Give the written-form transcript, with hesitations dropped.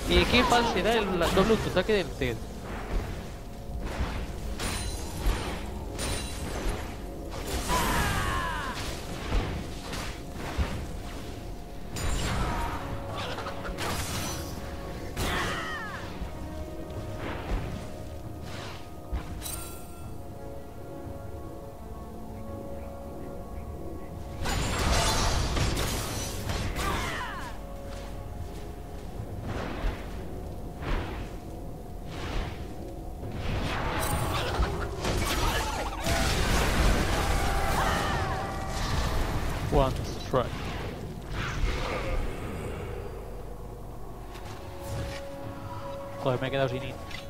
¿Qué fácil será el doble autoataque del Ted? One strike. Joder, me he quedado sin hit.